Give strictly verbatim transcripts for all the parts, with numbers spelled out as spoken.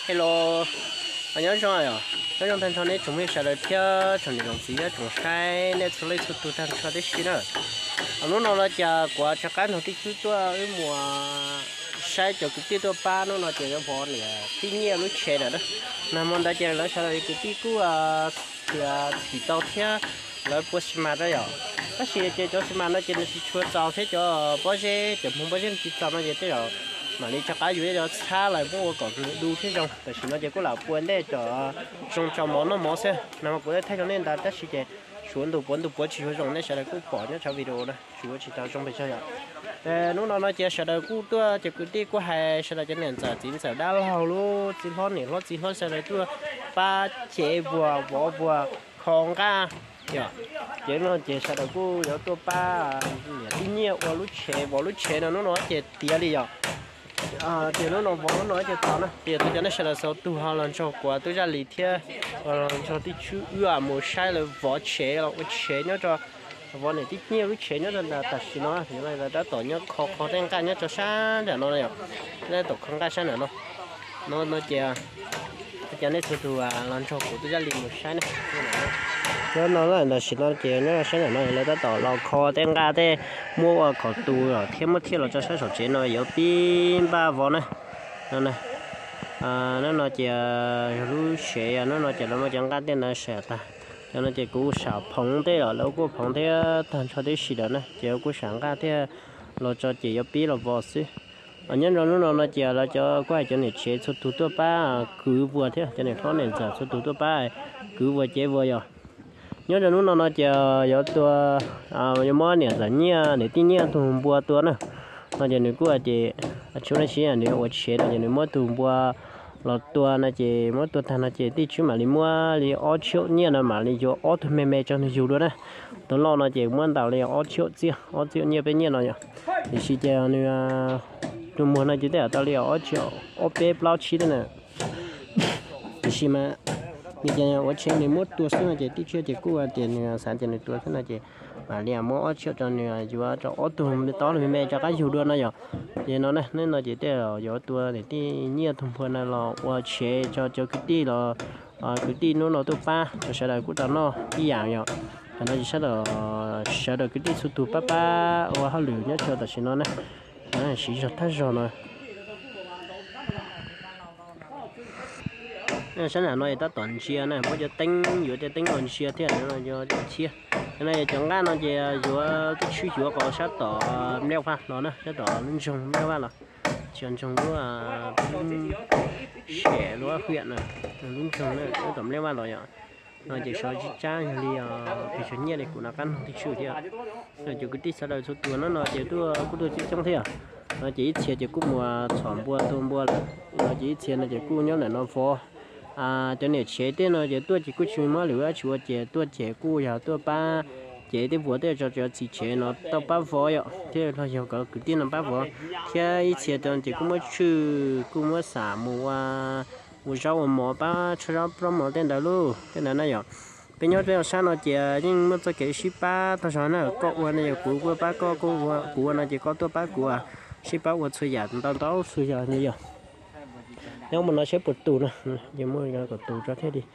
Hello, anh nhớ rồi à? Nhớ trong thành phố này chúng mình sẽ được theo trong những gì đó chúng sai nên xử lý xuất thành phố đấy xí nữa. Anh lúc nào là chờ qua cho cái nó tích chútตัวcái mùa sai cho cái tiêu ba nó nó chỉ có bỏ nè, tuy nhiên lúc chơi nữa đó. Nam môn đã chơi là sau này cái tiêu cũ à thì thì tao theo là bớt xí mà đó rồi. Cái xí chơi cho xí mà nó chỉ là xí chua tao thế cho bao giờ cho không bao giờ chỉ tao nó vậy thế rồi. Mà đi cho cái gì đó xa lại cũng có đủ thế rồi, tại vì nó chỉ có là buồn để cho trong trong món nó món xe, nào mà cũng thấy cho nên ta tất sẽ xuống đồ buồn đồ buồn chỉ dùng để sẽ là cũng bỏ nhá cho video này, chủ yếu chỉ tao trong bây giờ. Để lúc nào nó chỉ sẽ là cũng tua chỉ cứ đi qua hè sẽ là cho nên giờ chính giờ đã lâu luôn, chính hôm này nó chính hôm sẽ là tua ba chế vừa vỏ vừa không ca, dạ, chỉ nó chỉ sẽ là cũng có tua ba, tuy nhiên vào lúc chế vào lúc chế nó nó chỉ tiếc đi rồi. À, thì nó nó vẫn nó nói cho tao nè, thì tôi cho nó sẽ là sau tu họ làm cho quả tôi ra lý thiê, làm cho tí chú ưa một sai là vỏ chế là vỏ chế nhớ cho vỏ này tí nhiều cái chế nhớ là đặt xí nó thì này là đã tổ nhớ khó khó tên cả nhớ cho sáng để nó này, đây tổ không cả sáng nữa nó, nó nó chè, cho nên tôi tu à làm cho quả tôi ra lý một sai này. Nó nó là là xí nó chè nó sáng là nó là đã tổ là khó tên cả thế mua ở khó tu rồi thêm một thiết là cho sáng sổ chế nó có pin ba vỏ này, nó này, à nó nó chè lú sẻ nó nó chè nó mà chẳng cả tên là sẻ ta, cho nó chè cú xào phồng thế rồi lâu cú phồng thế thành cho thế xí đó này, chè cú sáng cả thế là cho chè có pin là vỏ xí, ở nhân rồi nó nó chè là cho quay cho này chế xuất thủ tua ba cứ vừa thế, cho này khó này giờ xuất thủ tua ba cứ vừa chế vừa rồi. Nhớ là lúc nào nó chờ có tua à có món này là nhia để tin nhia thùng bùa tua nữa nó giờ nếu cứ chỉ chỗ này chỉ là nếu ở chế là giờ nếu mua thùng bùa là tua nó chỉ mua tua thằng nó chỉ đi chú mà đi mua đi ở chỗ nhia là mà đi chỗ ở thùng mềm mềm cho nó dùng đó đấy tao lo nó chỉ muốn tao đi ở chỗ gì ở chỗ nhia bên nhia nó nhỉ thì chỉ chờ nữa tôi mua nó chỉ để tao đi ở chỗ ở bên bao chi đó nè thì chỉ mà như vậy ở trên này mất tua xíu chỉ tích chỉ cua tiền sản tiền tua thế này chỉ mà liền mua ở chỗ cho này vừa cho ở thùng to là mẹ cho cái dù đua nó rồi vậy nó này nên nó chỉ để ở chỗ tua để đi nhiều thùng phần này là ở chế cho cho cái đi là cái đi nó nó tua ba rồi sau đó cũng tao nó đi dạng rồi nó chỉ sẽ là sẽ được cái đi số tua ba ba ở hai lửa nhớ cho tao xin nó này nó chỉ cho thắt rồi này sáng nào nói ta toàn chia này, bây giờ tính vừa để tính toàn chia thế này nó cho chia, cái này chẳng qua nó chỉ vừa cái chuối vừa có sát tỏ leo pha nó nè, sát tỏ linh trùng leo pha là, chuyện trùng đó là xẻ đó huyện này, linh trùng này nó tẩm leo pha rồi nhở, nó chỉ số cha thì thì số nhẹ này cũng là căn thì chịu thế, rồi chỉ cái tí sau đó số tuổi nó nó chỉ tôi cũng tôi chỉ trong thế à, nó chỉ chia chỉ cũng mua chọn bua tôm bua nó chỉ chia nó chỉ cũng nhớ là nó phô à cho nên chế tên nó chế tôi chỉ có chuyện mà lửa chúa chế tôi chế cũ giờ tôi ba chế thì vừa để cho cho chỉ chế nó tao ba vỏ vậy thế là giờ có cái tiền là ba vỏ thế ít chế tên chỉ cũng mới chữ cũng mới xả mua mua rau mua ba cho rau pro mua tên đó luôn cái này này vậy bây giờ bây giờ nó chế nhưng mà tôi kể ship ba tôi nói là có quan này của của ba có của của nó chỉ có tôi ba của ship ba của suy giảm tao tao suy giảm như vậy nếu mà nó sẽ bật tù nè, giờ mua cái có tù cho thế đi.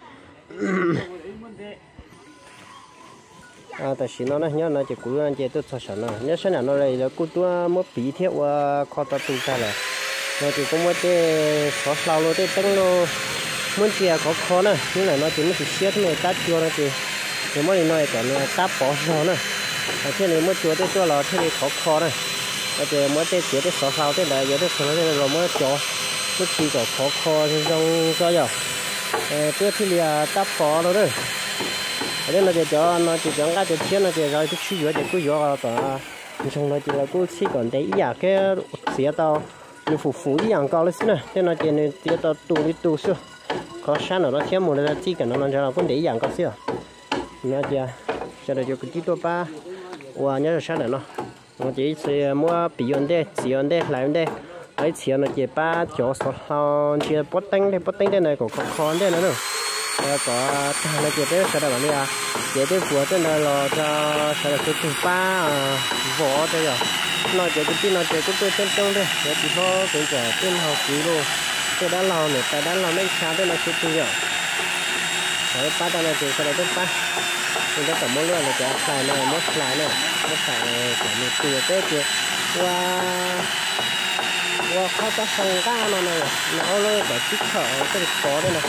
À, tại vì nó này nhớ nó chỉ cú anh chị tôi sợ nó, nhớ xem nào nó đây là cú tôi mất bí theo và kho tao tù ra là, nó chỉ có một cái khó sao luôn, cái tăng luôn, muốn chỉ có khó nè, nhưng là nó chỉ mới chỉ xếp này tát cho nó chỉ, nếu mà đi nói cả nó tát bỏ nó nè, thế này mới chúa tôi cho là thế này khó khó này, nó chỉ mới cái chỉ cái khó sao thế này, giờ cái khó này là mới cho cái chỉ có khó khó thì trong cho giờ tiếp thì là táp khó rồi đấy ở đây là để cho nó chỉ chẳng cái chuyện nó chỉ rồi cái suy yếu để cứ yếu tao trong nó chỉ là cứ chỉ còn để ý à cái xía tao như phục vụ ý dạng cao lên xí này thế nó chỉ nên chỉ tao tu đi tu xíu có sáng rồi nó thêm một là chỉ cần nó làm cho nó cũng để ý dạng cao xíu nhớ chưa cho được cho cái chỉ tôi ba và nhớ là sáng rồi nó nó chỉ sẽ mua bị vấn đề chỉ vấn đề lại vấn đề ấy chỉ là chỉ ba chỗ số chỉ bớt tinh thì bớt tinh đây này có có con đây nữa rồi có là chỉ để sao đó là chỉ để vừa đây là lo cho sao là cái thứ ba vỏ đây rồi nó chỉ cái tin nó chỉ cái tôi chân chân đây để chỉ có cái cái tin học kỹ luôn tôi đã lâu nữa tôi đã lâu mấy sao tôi nói chuyện tôi rồi rồi ba tao nói chuyện sau đó tôi ba tôi đã cầm mua luôn là cái xài này mua xài này mua xài này của mình từ tới từ qua qua khó có sông cá nó này nó luôn để chích thở cái có đây này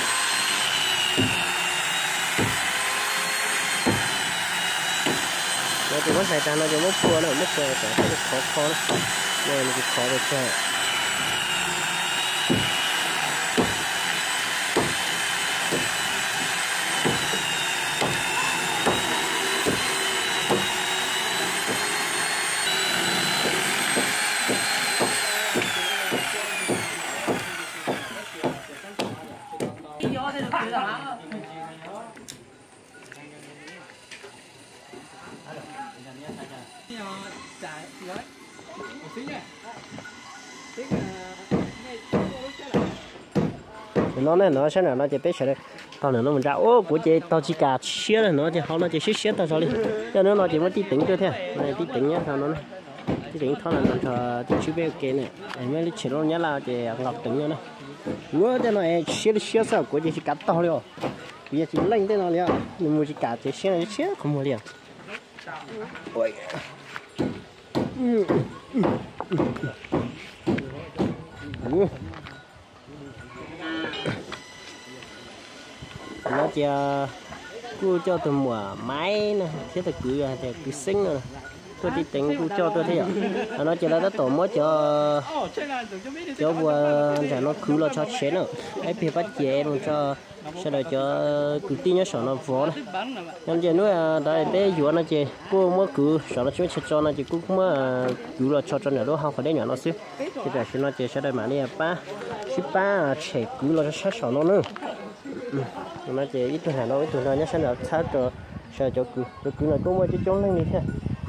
rồi thì mất thời gian nó chỉ mất cua nữa mất cua sẽ cái khó khó đó đây là cái khó được chơi nó này nó sẽ là nó chỉ biết sẽ tao nữa nó mình ra ô của chị tao chỉ cả xía là nó chỉ họ nó chỉ xía xía tao rồi cho nên nó chỉ mới tí tính cho thế này tí tính nhá tao nó này tí tính thôi là nó cho tí chú bé kia này em mới chỉ nó nhớ là chỉ ngọc tính nữa này ngứa cho nó xía xía sao của chị chỉ cắt tao rồi bây giờ chỉ lên thế nó liền mình mua chỉ cả chỉ xía này xía không mua liền ôi nó cho cô cho tôi mùa máy nè thế thì cứ thì cứ sinh rồi tôi đi tính cô cho tôi thế ạ nó chỉ là nó tổ mới cho cho vừa trả nó cứ là cho chén rồi ấy thì bắt chén rồi cho sau đó cho cứ tin nhớ sợ nó vó này nhưng giờ nữa đây bé vừa nó chỉ cô mới cứ sợ nó chưa cho nó chỉ cũng mới cứ là cho cho nhỏ đó không phải để nhỏ nó xíu thì giờ nó chỉ sau đây mà đi ba ship ba trẻ cứ là cho sợ nó nữa nó chỉ ít thôi nó ít thôi nó nhớ xem là sao cho sao cho cứ cứ là cũng mới chỉ trốn lên đi thế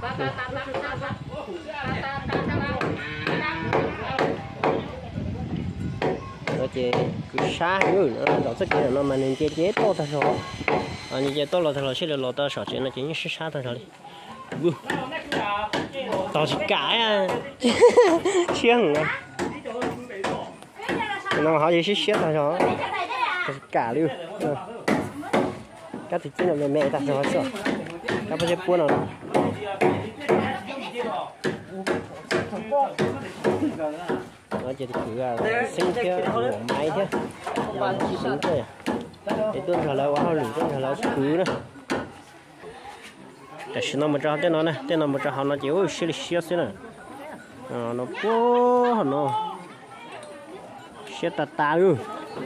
nó chỉ cứ xa như nó nó rất là nó mà nên chế chế to thật rồi anh chế to là thật là sẽ là lọt ta sợ chuyện nó chỉ như xa thật rồi tao chỉ cãi à chiang à nó họ chỉ xếp thật rồi cả luôn các thịt chín là mẹ ta cho sợ các bây giờ buôn rồi nó chỉ thử là sinh theo máy thế sinh thôi để tôi thở lại vào lửa tôi thở lại cứ nữa để xin nó một trò tên nó này tên nó một trò họ nó chỉ ôi xí xí xí nữa nó bố nó xí ta ta luôn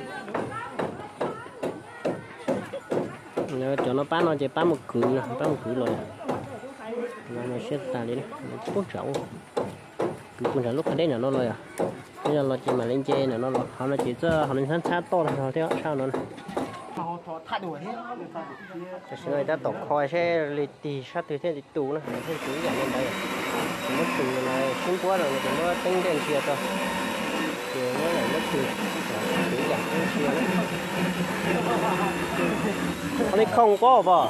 cho nó bán nó chỉ bán một cử nè bán một cử rồi nó nó xếp ta đi nó cuốn rộng cứ cuốn rộng lúc đấy là nó rồi à bây giờ nó chỉ mà lên trên là nó họ nó chỉ cho họ lên sát to là họ theo sao nữa cho người ta tộc khoai sẽ lịch tì sát từ thế lịch tù nữa thế tù dạng lên đây nó tù này xung quá rồi thì nó tính đến kia thôi thì nó là nó tù tù dạng lên kia nữa anh không có bà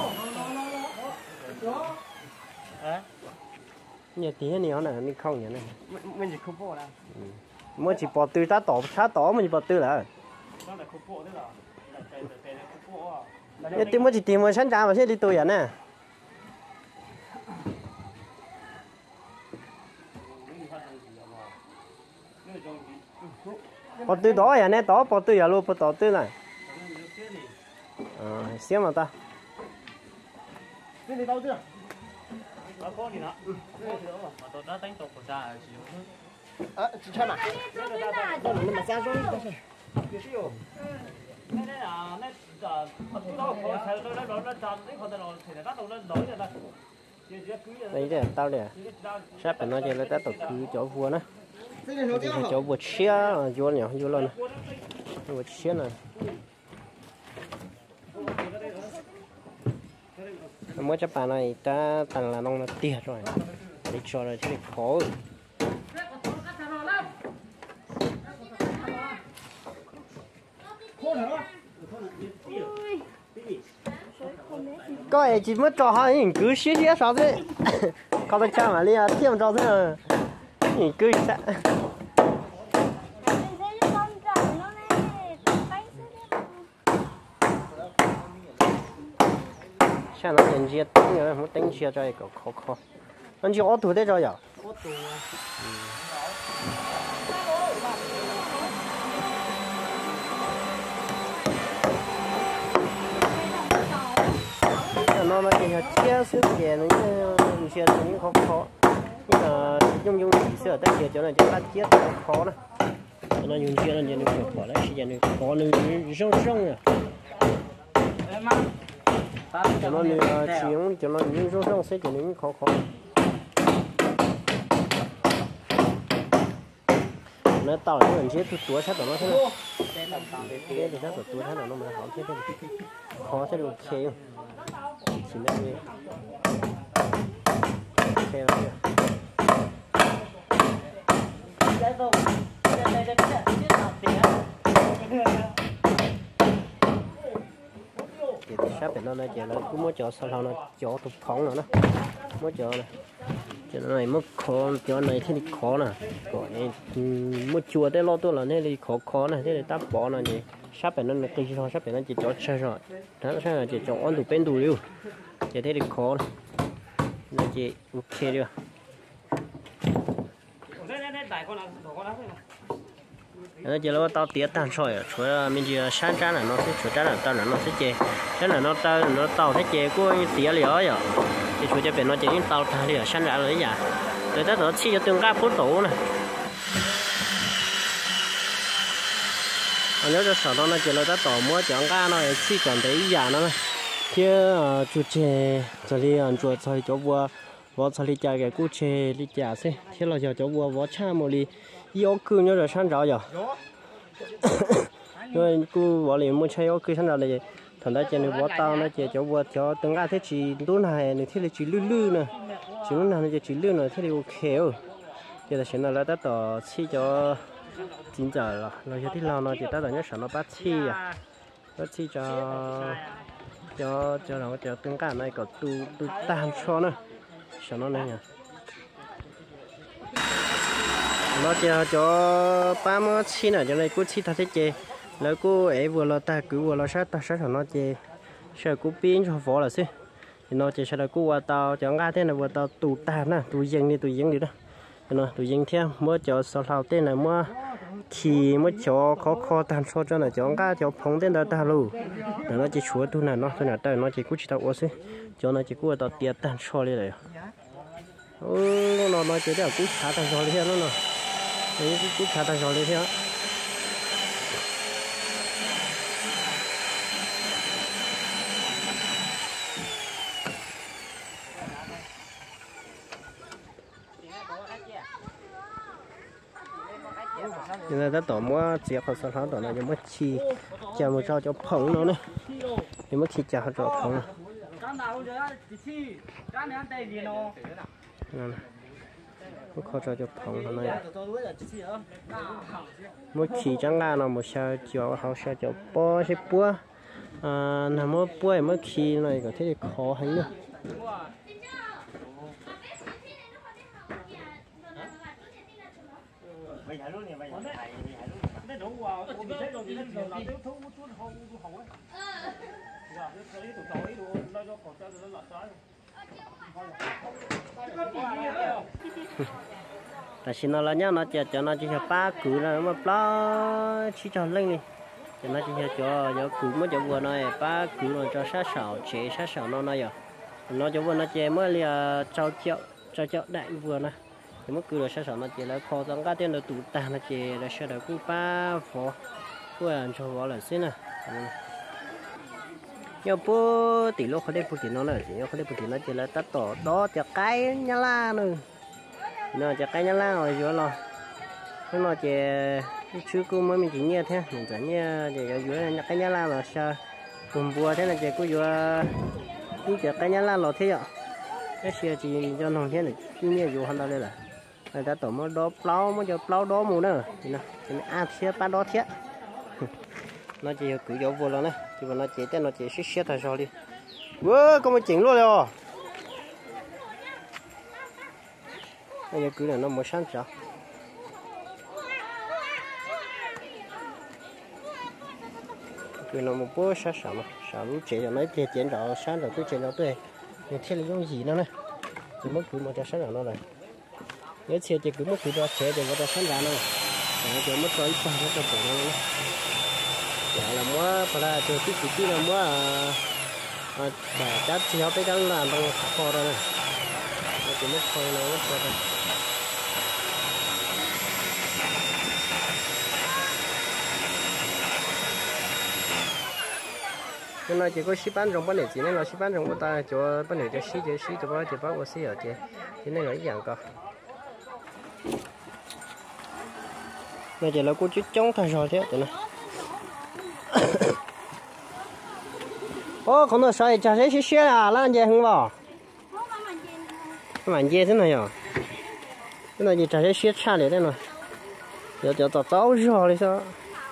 nhiều tí này nó này không nhỉ này mình chỉ không bỏ đâu mới chỉ bỏ từ ta tỏ ta tỏ mình bỏ từ là cái tiếng mới chỉ tìm một sáng trà mà sẽ đi tôi vậy nè bỏ từ đó vậy nè đó bỏ từ vậy luôn bỏ tỏ từ này ờ xem mà ta cái này đâu chưa nó có gì nữa mà tôi đã đánh tục của cha à chỉ chân à đó là mà ra rồi đó rồi cái gì vậy này này à này giờ nó có chạy nó nó nó chọn cái con nó thì nó đâu nó nổi rồi đó đấy chứ tao nè sắp nó chơi là ta tổ cứ chỗ vua nữa chỗ vua xía vua nhỉ vua lên vua xía này mới chấp bàn này ta tặng là nông là tiệt rồi đi cho rồi chứ khó coi chỉ mất trò hai nhìn cứ xía xía sao thế có thể cha mà đi à tiêm trò thế à nhìn cứ sao xem nó nhận chia tính rồi muốn tính chia cho cái khó khó anh chỉ ở tuổi đấy rồi à nó nó chỉ là chia sẻ tiền những chia những khó khó nhưng mà dùng dùng chỉ sửa tất cả cho nó cho ta chia khó nè nó dùng chia nó nhận được khó đấy chỉ nhận được khó nó rong rong à cho nó như chỉ dùng cho nó những rong rong sẽ cho những khó khó nó tao nó mình chia tu túa sát nó thế nào thế thì sát tu túa thế nào nó mới khó thế thì khó sẽ được chơi chỉ là như chơi là thì sắp đến nó này chỉ là cứ muốn cho sau nó cho tụt phóng nữa nó muốn cho này cho nó này mất khó cho này thì khó nè còn này mất chùa tới lo tôi là này thì khó khó này thế thì ta bỏ nó nhỉ sắp đến nó là cái gì thôi sắp đến nó chỉ cho chơi rồi đó là chỉ cho ăn tụ bên tụ luôn chỉ thế thì khó này nó chỉ ok được nó chỉ là tao tiết tan sỏi chỗ mình chỉ sáng trắng là nó sẽ chỗ trắng là tao là nó sẽ chè trắng là nó tao nó tao sẽ chè của tiết liễu rồi thì chỗ cho bên nó chỉ những tao thay liễu sáng ra rồi vậy rồi ta nó chỉ cho tương cá phút tổ này nhớ cho sau đó nó chỉ là ta tỏ mua chọn cá nó chỉ còn thấy giả nó kia chỗ chè cho đi ăn chỗ cho chỗ vua võ cho đi chơi cái cú chè đi chả xem thế là giờ chỗ vua võ cha một đi yêu cứ nhớ rồi sáng rõ rồi rồi cô võ liền muốn chơi yêu cứ sáng rõ này thằng đó chơi võ tao nó chơi chỗ võ cho từng cái thế chỉ tối này này thế là chỉ lư lư nè chỉ lúc nào nó chỉ lư nè thế thì ok rồi giờ là chuyện là ta tỏ chi cho chín giờ rồi rồi giờ thì lao nó chỉ ta tỏ nhớ sợ nó bắt chi à bắt chi cho cho cho nó cho từng cái này có tu tu tan cho nữa sợ nó này nha nó cho cho ba mươi chín ở chỗ này cứ chi ta thế chơiแล้วกูเอ๋วัวเราตากูวัวเราใช้ตาใช้ของเราเจใช้กูปิ้งcho phổ là xí nó chỉใช้กูวัวตาจังกาเท่านั้นวัวตาตูตานะตูยิงนี่ตูยิงดินะnóตูยิงเท่าเมื่อจะสาวเต้นน่ะเมื่อขี่เมื่อจะเขาคอตามโซจน่ะจังกาจะพงเต้นตาตาลูแล้วnó chỉ chúa tu này nóตัวน่ะแต่nó chỉกูchỉตาวัวซิจนnó chỉกูวัวตาเตี้ยตามโซเลยเลยโอ้nó nó chỉได้กูขาตามโซเลยเท่านั้นเนาะนี่กูขาตามโซเลยเท่าnên là ta tỏ mua chiếc hoặc sau đó tỏ là những mất chi chào một cho cho phồng nó này những mất chi chào cho phồng này mất khó cho cho phồng nó này mất chi chẳng là nó một sao cho họ sao cho bó sẽ búa à nằm mất búa mất chi này có thể khó hành nữa mày chạy luôn nè mày chạy nó đủ vào tôi bị thấy rồi bị thấy rồi là thiếu thú chút không không ấy giờ cái cái tụi tỏi luôn nó nó còn cho nó lọt trái tại sao nó là nhá nó chỉ cho nó chỉ cho ba cử là mà ba chỉ cho lên đi cho nó chỉ cho cho cử mới cho vừa này ba cử rồi cho sát sảo chế sát sảo nó này à nó cho vừa nó chế mới là trao chậu trao chậu đại vừa này thì mất cứ là sẽ sợ nó chỉ là kho tăng cá tiền là tụ tàn là chỉ là sẽ được cũng ba phò của anh cho vợ là xin nè nhưng bố tỷ lô không để bố tỷ nó là gì không để bố tỷ nó chỉ là tát tỏ đó chả cái nhá la nữa nó chả cái nhá la rồi rồi lo nó nói chỉ chú cô mới mình chỉ nghe thế mình chỉ nghe chỉ ở dưới nhá cái nhá la là sao cùng bùa thế là chỉ cô vừa đi chả cái nhá la lọt thế ạ cái xe chỉ cho nó thế này chỉ nghe vô hơn đó đây là người ta tổ mới đó plau mới cho plau đó mù nữa thì nó thì nó ăn xe ba đó thế nó chỉ cứ vô vô rồi nè chỉ còn nó chỉ tên nó chỉ xích xích thôi rồi đi wow có một chỉnh luôn rồi bây giờ cứ là nó mới sáng chả cứ nó một bữa sáng sáng mà sáng lúc chế cho mấy tiền tiền đó sáng rồi tôi chế cho tôi nhưng thế là dùng gì nữa này chỉ mất cứ một cho sáng rồi nó này nếu chế thì cứ mất cứ cho chế để một cho sáng ra nó này cho mất rồi cho nó cho bổ nó này giờ là mua phải là từ cái chỉ là mua à để chắc chỉ học tới đó là bằng kho rồi này chỉ mất kho nó mất rồi nên là chỉ có xí bán rong bán này chỉ nên là xí bán rong ta cho bán này cho xí cho xí cho bao cho bao xí ở trên chỉ nên là cái dạng cơ này chỉ là cô chú chống thay rồi thế tụi nó ô không được sai chả thấy xí xí à làm gì không vào làm gì thế này à cái này chỉ chả thấy xí cha này thế này giờ giờ tao tao rồi đi sao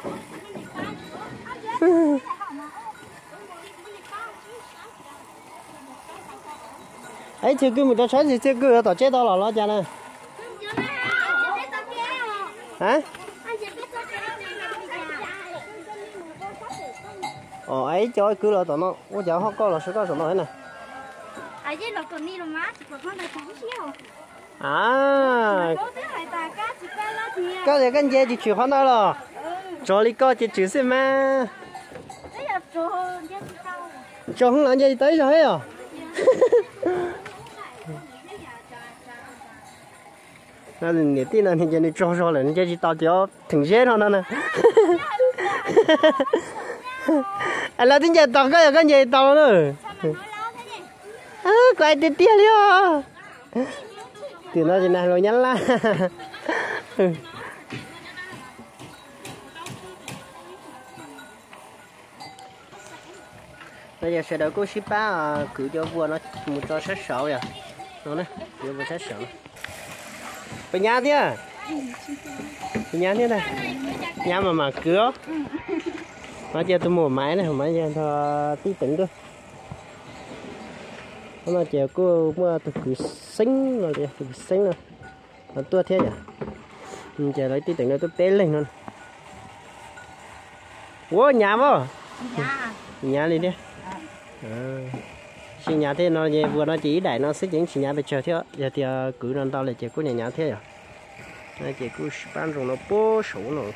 ấy chứ cứ một cái sáng thì chứ cứ tao chết tao là lo cha nè hả ờ ấy cho cứ là tao nó我讲好高了是干什么呢哎，这老公你了吗？我放在床上。 à cái này cái gì thì chuyển khoản đó rồi cho đi coi thì chuyển xem mà cho không làm gì tới rồi à nó nếu tin là thì giờ này cho rồi là nó chỉ tao cho thằng dễ thôi nè anh là tin giờ tao cái cái gì tao nữa à quay tiền tiền đi à thì nó chỉ này rồi nhắn la bây giờ sẽ đợi cô ship ba cứ cho vua nó một cho sát sậu vậy nó này cho vua sát sậu về nhà đi à về nhà đi đây nhà mà mà cửa nó cho tôi mua máy này máy cho thọ tí tỉnh thôi nó chờ cô mua từ cứ xinh rồi kìa từ xinh rồi nó tua thế nhỉ chờ lấy tí tỉnh nó tôi té lên luôn ủa nhà vô nhà đi đi à xin nhà thế nó về vừa nó chỉ đẩy nó xích những xin nhà bị chờ thế giờ thì cứ nó tao lại chờ cô nhà nhà thế à nó chờ cô bán rồi nó bố số rồi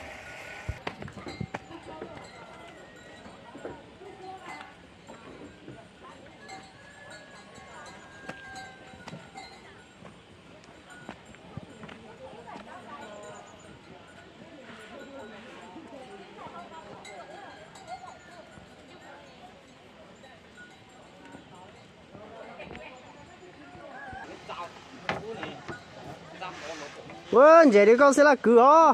vâng vậy thì con sẽ là cửa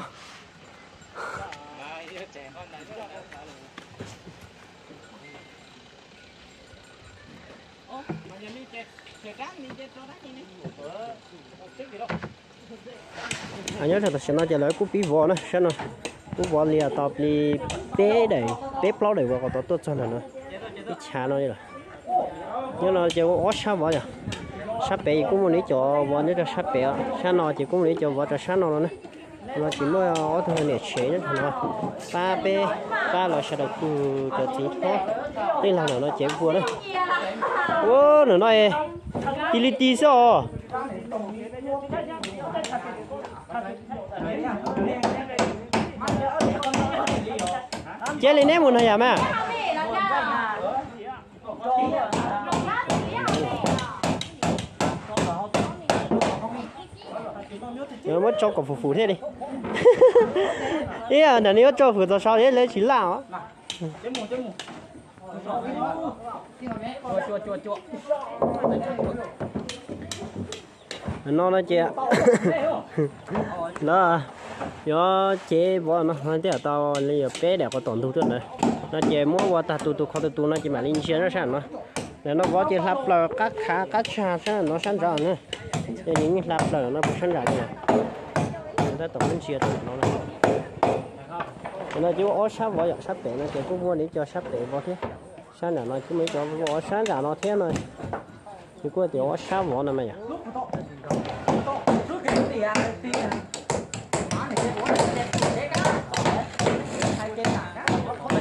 anh nhớ thật sẽ nói cho lời cú bí vò nữa xem nào cú vò lìa tập đi bé đầy bé plau đầy vò có tốt cho nó nữa cái chả nó đi rồi nhớ nó cho có sao vò vậy sắp bể cũng muốn lấy cho vợ nữa cho sắp bể sáng nào chỉ cũng lấy cho vợ cho sáng nào nữa nó chỉ mới ở thôi để chế nữa nó ba bê ba là sẽ được từ từ chính thôi đây là nó chế vua đấy ô nó nói đi đi đi sao chế lên ném một này à mà nó mất cho cậu phụ phụ thế đi ý là nếu cho phụ tao sao thế lấy chỉ là nó nó chị nó nó chế bỏ nó nó thế tao lấy bé để có tổn thương nữa nó chế mua qua ta tu tu khó tu nó chỉ mà linh xe nó sản nó để nó có chỉ lắp là các khá các xa nó sản ra nữa để những lắp là nó bị sản ra này ta tổng linh xe nó này nó chỉ có sắp vỏ giọt sắp bể nó chỉ có mua để cho sắp bể vỏ thế sáng nào nó cứ mấy cho vỏ sáng ra nó thế này chỉ có chỉ có sắp vỏ này mày à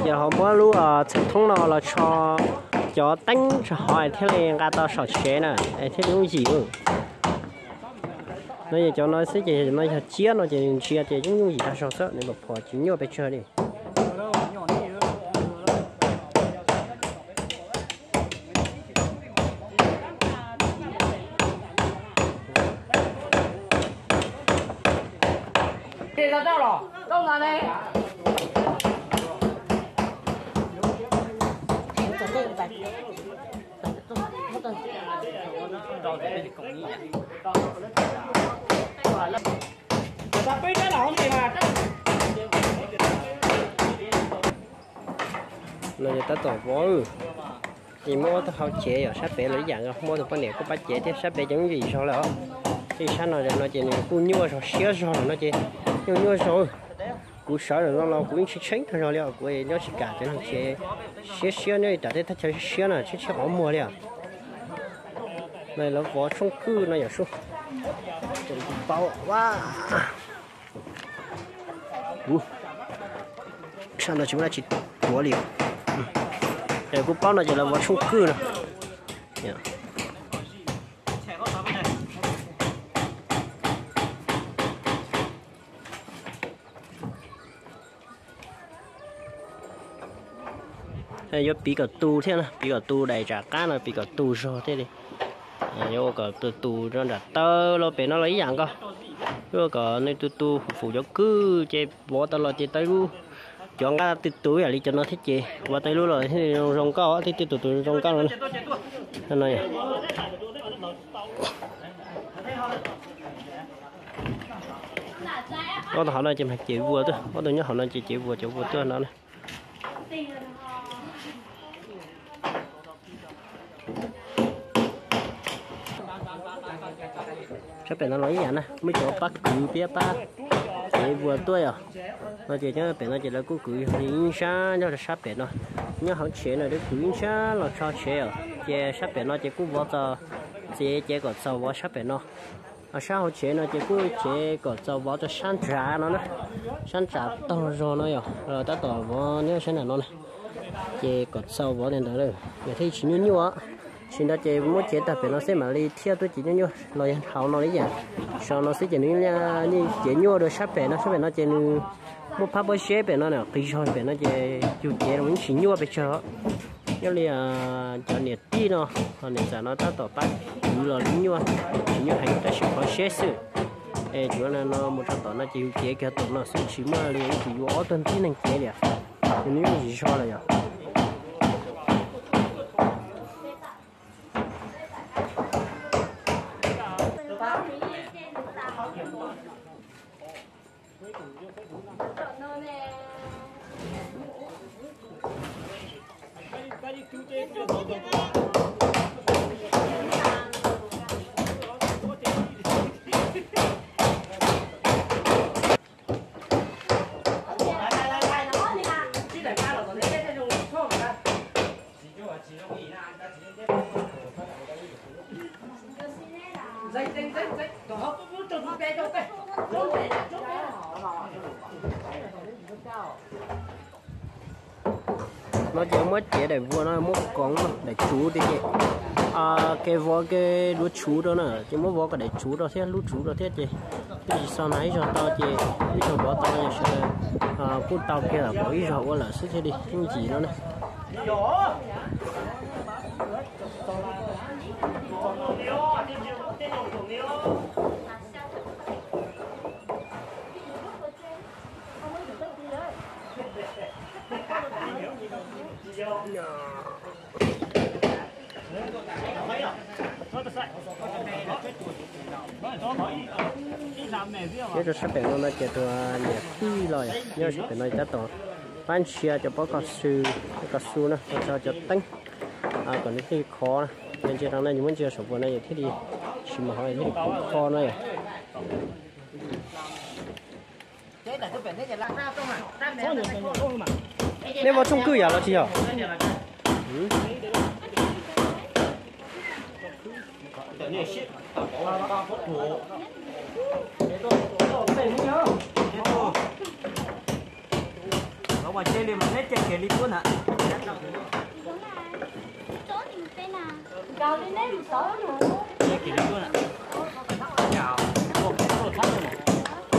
giờ họ mua lúa ở thông nào là cho cho đánh cho hỏi thế này người ta sợ chế nè thế đúng gì nữa nói cho nó sẽ chỉ nói cho chia nó chỉ chia chỉ những những gì ta sợ sợ nên mà bỏ chỉ nhiều bị chơi đi đi ra đâu rồi đâu là đây rồi ta tổ vốn thì mua ta học chế ở sát bể lấy dạng rồi mua được con này có bắt chế thì sát bể giống gì sao là thì sát nó nó chỉ cú nhua rồi xé rồi nó chỉ nhua nhua rồi cú sợ rồi nó nó cũng chỉ tránh thôi rồi liệu cú nó chỉ cả cho nó chế xé xé nó đã thấy ta chơi xé nó chứ chứ không mua liệu này nó vỏ trong cư nó giờ số chuẩn bị bao wow u sao nó chúng ta chỉ bỏ liệu để cú bao nó chỉ là vỏ trong cư nữa đây có bị cả tu thế này, bị cả tu đầy trả cá này, bị cả tu rồi thế đi, có cả tu tu cho đặt tơ, lo bé nó lấy dạng cơ, có cả nơi tu tu phụ cho cứ chơi bỏ tơ lo chơi tay lu, chọn cái tu túi à đi cho nó thích chơi, bỏ tay lu rồi thì rong cao thì tu tu rong cao nữa, thế này. Có họ nói chỉ phải chịu vừa thôi, có tôi nhớ họ nói chỉ chịu vừa chịu vừa thôi nó này. Sắp đến nó nói gì nè, mấy chỗ bắt cử bia ba, chỉ vừa tuổi à, nó chỉ nhớ bên nó chỉ là cứ cử hình xa, nhớ là sắp đến nó, nhớ họ chế này để cử hình xa là cho chế à, chỉ sắp đến nó chỉ cứ vợ giờ, chỉ chỉ có sau vợ sắp đến nó, à sao họ chế nó chỉ cứ chế có sau vợ cho san trà nó nè, san trà to rồi nó à, rồi ta tỏ vợ nhớ thế này nó này, chỉ có sau vợ đến đó rồi, người thấy chỉ như như á. Xin đó chị muốn chế tập nó sẽ mà đi theo tôi chỉ như nhau rồi hậu nó lấy gì sau nó sẽ chỉ như như chế nhau rồi sắp về nó sắp về nó chỉ như một phát bơi xe về nó nào khi sau về nó chỉ chịu chế nó chỉ nhau về cho như là cho nhiệt tí nó còn nhiệt sản nó ta tỏ bắt cứ là lính nhau chỉ như hành ta sẽ có xe sự ê chỗ này nó một trăm tỏ nó chịu chế cái tỏ nó sẽ chỉ mà liền chỉ có tuần tí này chế đẹp như gì sao là vậy nó chỉ mất chế để vua nó mất con để chú đi chị à cái vua cái lúa chú đó nữa chỉ mất vua cái để chú đó thế lúa chú đó thế chị cái gì sau này cho tao chị cái chỗ bỏ tao là sẽ à cút tao kia là có ý rồi là sẽ thế đi cái gì đó này nhớ cho sắp đến nó chỉ từ nhiệt khí rồi nhớ sắp đến nó đã tổ bán chia cho bó cao su cao su nữa cho cho tánh à còn cái khó nên chỉ đang này những vấn đề số vừa này thì đi chỉ mà hỏi thì khó này nên vào chung cư à là chị hả nó mà chơi liền mà hết chơi kia đi luôn hả? Chỗ thì một tên nào cao lên đấy một số nữa Chơi kia đi luôn hả? Chào, một cái đồ sắt rồi này.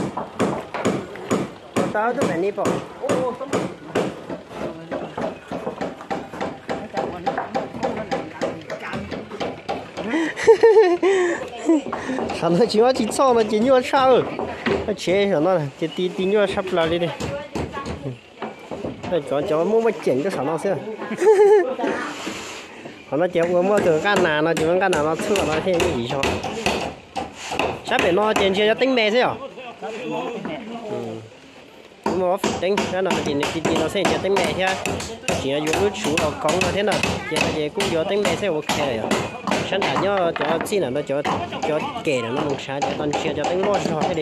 tao tôi phải đi bỏ sao nó chỉ có chỉ sao nó chỉ nhua sao nó chế sao nó chỉ tí tí nhua sắp lại đi đi đây cho cho mua một chén cho sao nó xem nó chỉ uống một từ cái nào nó chỉ uống cái nào nó chua nó thêm cái gì sao sắp để nó chén chia cho tính mẹ xem mà phải tính cái nào thì thì thì nó sẽ cho tính mẹ chứ chỉ là dùng chú nó cống nó thế nào chỉ là chỉ cũng vô tính mẹ sẽ ok rồi sáng tạo nhớ cho xin là nó cho cho kể là nó không sáng cho toàn chia cho tính luôn rồi thế đi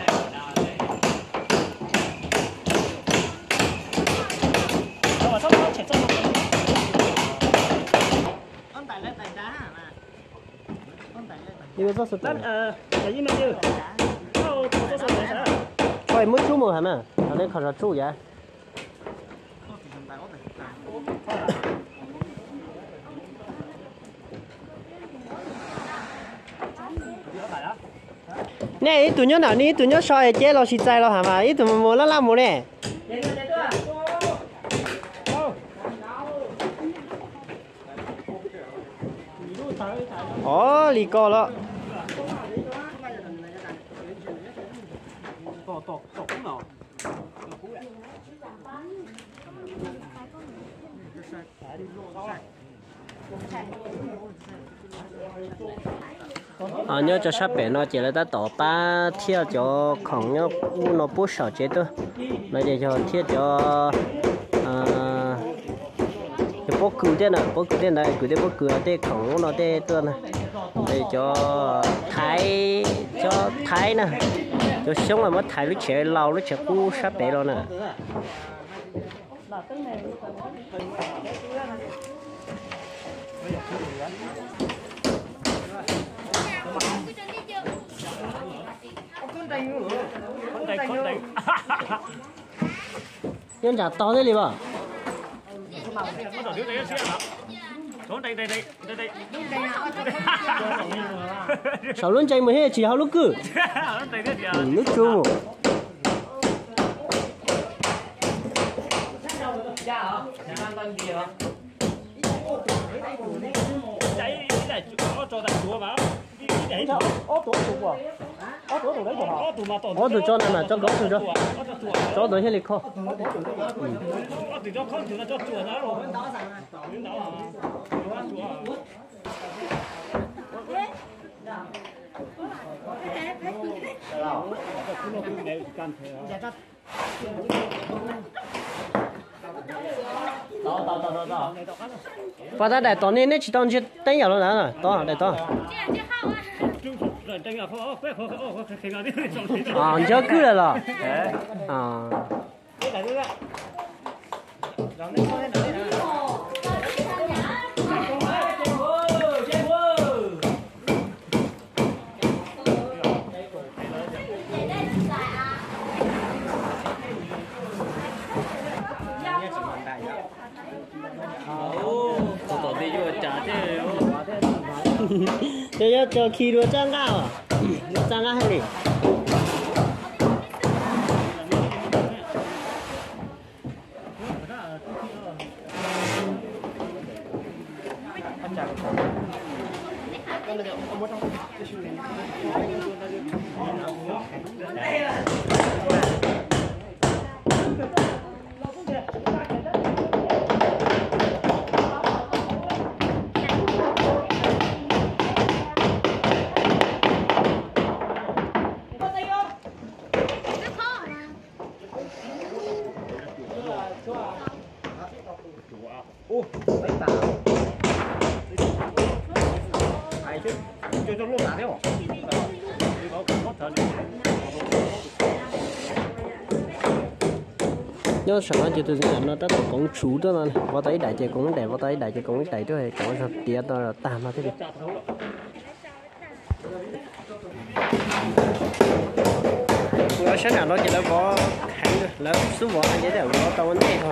이거 썼어 또. 어, 자, 이만 줘. 어, 또 썼어. thôi mới chú mùa hả mà ở đây còn là chú vậy nè ít tụi nhớ nào ní tụi nhớ soi chế lo xịt tay lo hả mà ít tụi mua nó làm mua nè ồ lì co đó à nhớ cho sắp bể nó chỉ là ta tỏ ba theo cho khổng nhớ u nó bút sợ chế thôi nó để cho theo cho à cái bút cừu thế này bút cừu thế này cừu thế bút cừu thế khổng nó thế tôi này để cho thái cho thái nè cho sống là mất thái lúc trẻ lâu lúc trẻ cũ sắp bể rồi nè nhân trả to thế liền à? Sáu luôn chạy mới hết chỉ hao lúc cứ. Lúc chung. Ó tụi cho này mà cho có tụi cho. Cho tụi hết lịch kho. Và ta đại tao nên nên chỉ tao chỉ đánh nhau rồi nè, tao đại tao. À, nhớ cứ là lo. À. Thế cho khi đua trang cao à? Trang cao hay gì? nhớ sáng nay tôi thấy nó rất là cũng chú đó này, vào tới đại chế cũng đẹp, vào tới đại chế cũng đại thôi, có sao tiệt đó là tạm nó thế đi. nó sáng nào nó chỉ là có hàng là số vỏ anh ấy đều có tao vấn đề thôi.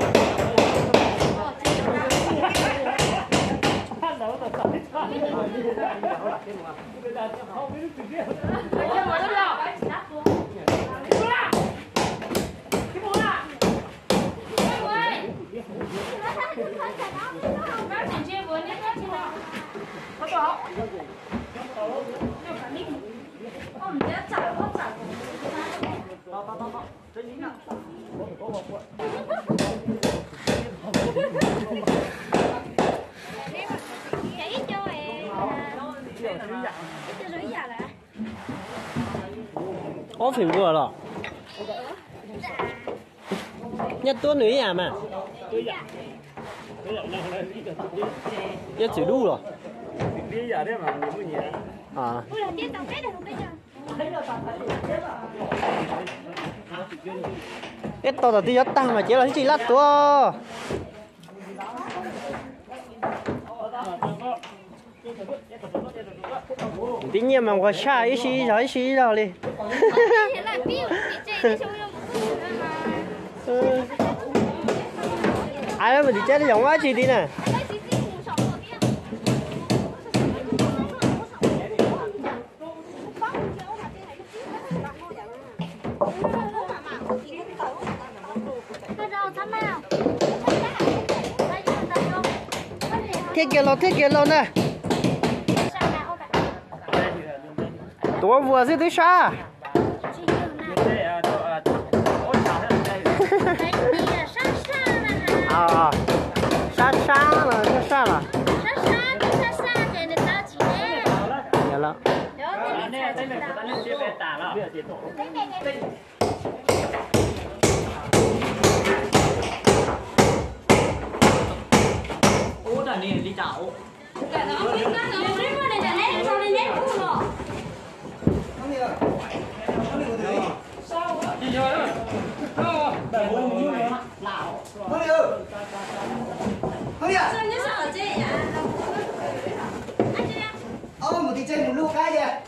Có phim vừa rồi. Nhất tuần nữa à mà. Nhất chỉ đủ rồi. À. Cái tàu đầu tiên tăng mà chỉ là chỉ lát tua. Tuy nhiên mà có xa ít xí rồi ít xí rồi đi. Ai mà đi chơi nó giống quá chi đi nè. Thiết kia lo thiết kia lo nè. Tôi vừa sẽ tới xa. À, xa xa là xa xa là. Dạ là. Ủa là đi đi chậu. Ô, một tí chơi một lúc cái kìa.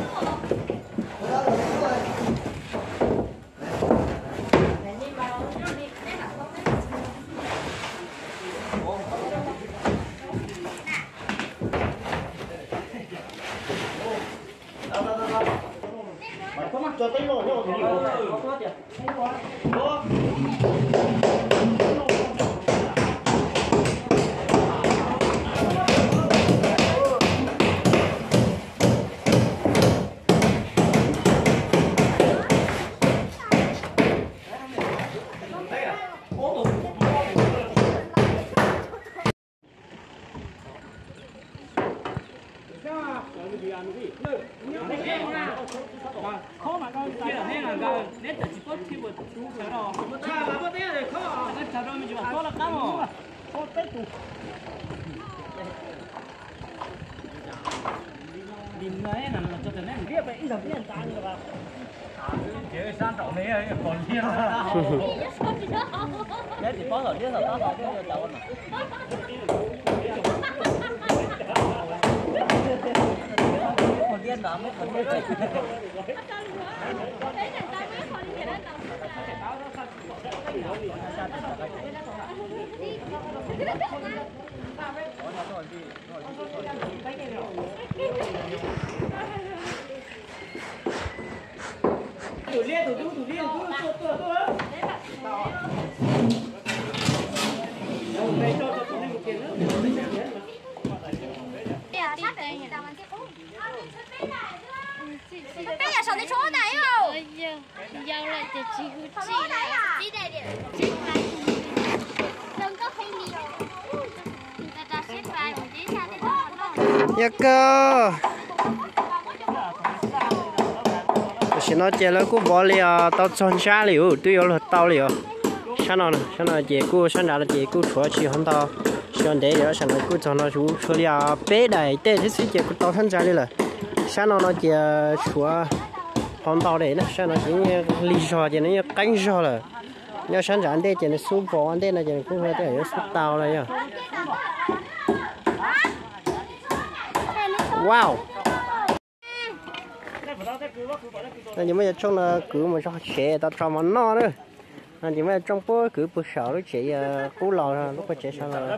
Cho tới rồi, rồi thì khó mà con tay là nên là cái nét chỉ có khi một chú cái đó một cha mà có thế thì khó cái cha đó mình chỉ bảo có là cắm rồi có tết tụ điểm này nằm là cho cái này biết vậy ít dòng tiền tăng được không cái san trọng này còn nhiều đấy thì có rồi biết rồi đó rồi biết rồi còn điên đó mới còn điên tủ liên tủ tủ liên tủ tủ tủ tủ bây giờ sao đi chỗ này không? Giao lại để chị hút chị này, chị này để chị này đừng có phim nhiều. Ta ta xếp lại một tí ra để nó. Dạ cơ. Xin nó chơi là cũng bỏ liền tao chọn xa liu, tôi yêu là tao liu. Sao nó nè, sao nó chơi cũng sao nào là chơi cũng chúa chỉ hơn tao. Chọn để rồi sao nó cũng chọn nó chú chúa liu bé này, để thì sẽ chơi cũng tao thân trái đi là. Sao nó nó chơi chúa hơn tao đấy nè, sao nó chỉ lý do chơi nó cánh do là. Nhớ sáng ra đây chơi nó số bỏ anh đây là chơi cũng phải để số tao này nhá. Wow. nên chỉ mới trong là cứ mà cho trẻ ta cho món no nữa nên chỉ mới trong bữa cứ bữa sáu lúc chị cú lò lúc mà chị sao là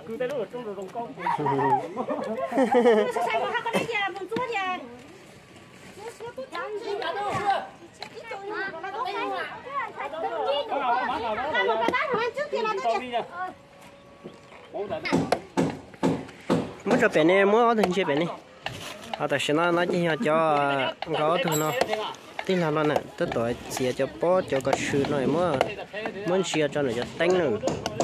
muốn cho bên này muốn ở thành chế bên này à tại sao nó nó chỉ cho có thôi nó tin là nó nè tất tuổi chia cho bó cho cái sự này mà muốn chia cho nó cho tanh nữa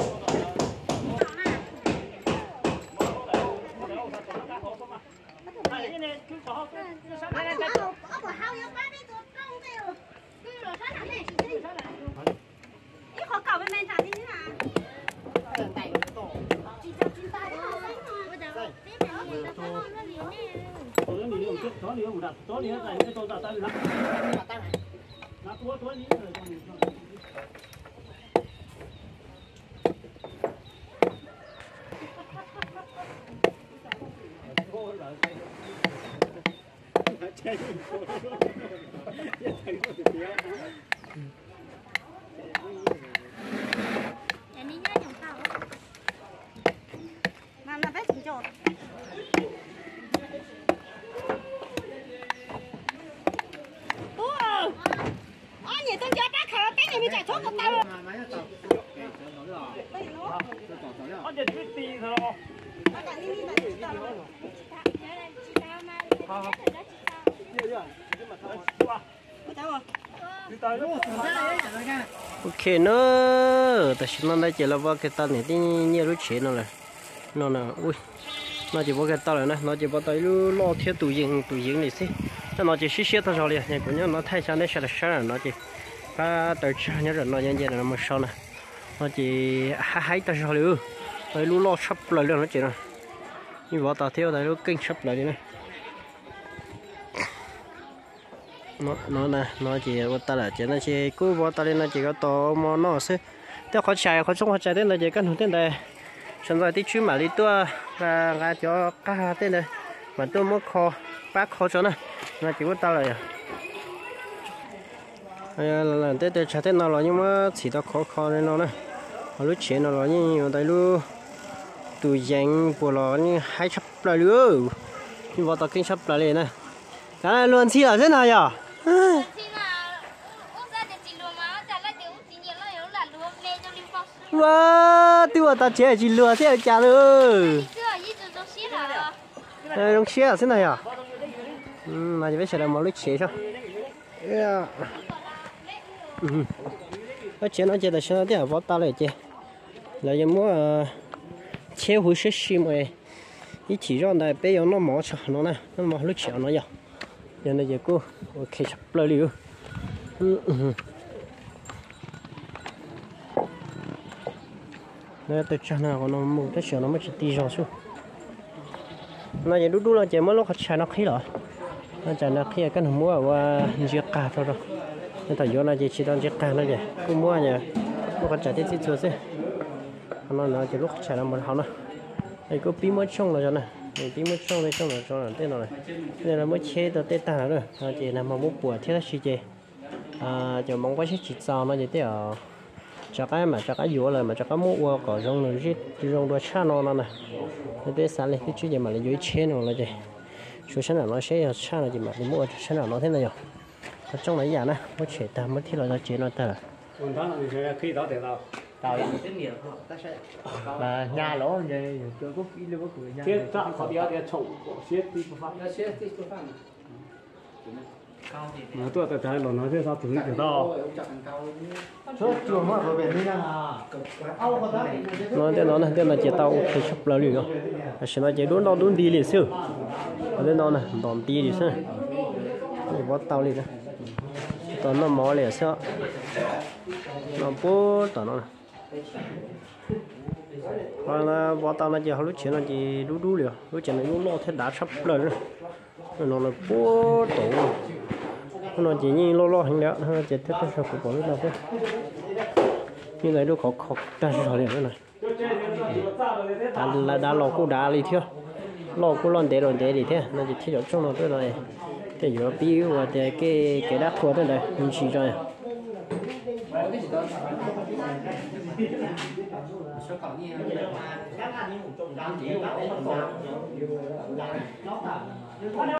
ok nữa tại sao nó đây chỉ là vào cái tao này thì nhiều lúc chế nó là nó là ui nó chỉ vào cái tao này nè nó chỉ vào tay lúc lo theo tủ giường tủ giường này xí nó chỉ xí xí tao rồi liền cũng như nó thay sang đấy sẽ là sáng nó chỉ ba tới nhớ rồi nó như vậy là nó mới sau nè nó chỉ hai hai tao rồi luôn tay lúc lo sắp lại luôn nó chỉ nè như vào tao theo tay lúc kinh sắp lại đi nè nó nó nè nó chỉ có ta là chỉ nó chỉ cứ vào ta lên nó chỉ có to mà nó sẽ theo khó chạy khó sống khó chạy đến là chỉ cần hướng tên này xong rồi tí chú mà đi tua và ra cho cá tên này mà tôi muốn kho bác kho cho nè nó chỉ có ta là lần tới tới chạy tên nào rồi nhưng mà chỉ ta khó kho nên nó nè lúc chuyện nó rồi như tại lúc tụi dành của nó như hai sắp lại nữa nhưng vào tao kinh sắp lại liền nè cái này luôn chi ở thế nào nhở wow tiêu ta chế chỉ lừa thế chả rồi đây đông xe ở thế này à mà chỉ biết sẽ là một lít xe sao cái chế nó chế là sao thế à vót ta lại chế là giờ mua chế hối sức xí mà ý chỉ cho này bây giờ nó mỏ chả nó nè nó mỏ lít xe nó giờ giờ này giờ cô ok sắp lại liền này tôi cho nó nó mua cái sữa nó mới chỉ đi rồi xuống này giờ đút đút là chỉ mới lúc chạy nó khí rồi nó chạy nó khí cái nó mua và giết cá thôi rồi nên tại do nó chỉ chỉ đang giết cá nó vậy cứ mua nhỉ lúc chạy đi thì chưa nó nó chỉ lúc chạy nó một hào nữa này có pí mới trông rồi cho này này pí mới trông đây trông rồi cho là tên rồi nên là mới chế được tên ta rồi nó chỉ là một bút bùa thế là gì chứ à giờ mong quá sẽ chỉ sao nó gì thế à cho cái mà cho cái dừa rồi mà cho cái mua qua có rong rồi chứ rong đôi cha nó nè thế để sáng lên cái chuyện gì mà lại dưới chế nó là gì số sáng nào nó sẽ cha là gì mà đi mua sáng nào nó thế này rồi trong này giờ nè mới chế ta mới thi là chế nó ta mà nhà nó vậy tôi có phí luôn có cười nhà chết chắc có điều để chồng chết đi của phạm chết đi của phạm mà tôi tại trái nó nói thế sao tưởng được đâu nó thế nó này thế là chỉ tao thì sắp lại rồi à xin nói chỉ đốn đốn đốn đi liền xíu thế nó này đòn đi đi xíu thì bắt tao liền tao nó mò liền xíu nó bố tao nó còn là bắt tao nó chỉ họ lúc chuyện nó chỉ đú đú liền lúc chuyện nó lúc lo thế đã sắp lại rồi nó là bố tổ nó chỉ như lo lo hành léo nó chỉ thích cái số của bọn nó thôi như này đâu khó khó ta sẽ hỏi liền thế này đã là đã lo cô đã đi theo lo cũng lo để rồi để đi thế nó chỉ thiếu cho trong nó thôi rồi cái giờ biểu và cái cái cái đá khô đó này mình chỉ rồi số còn như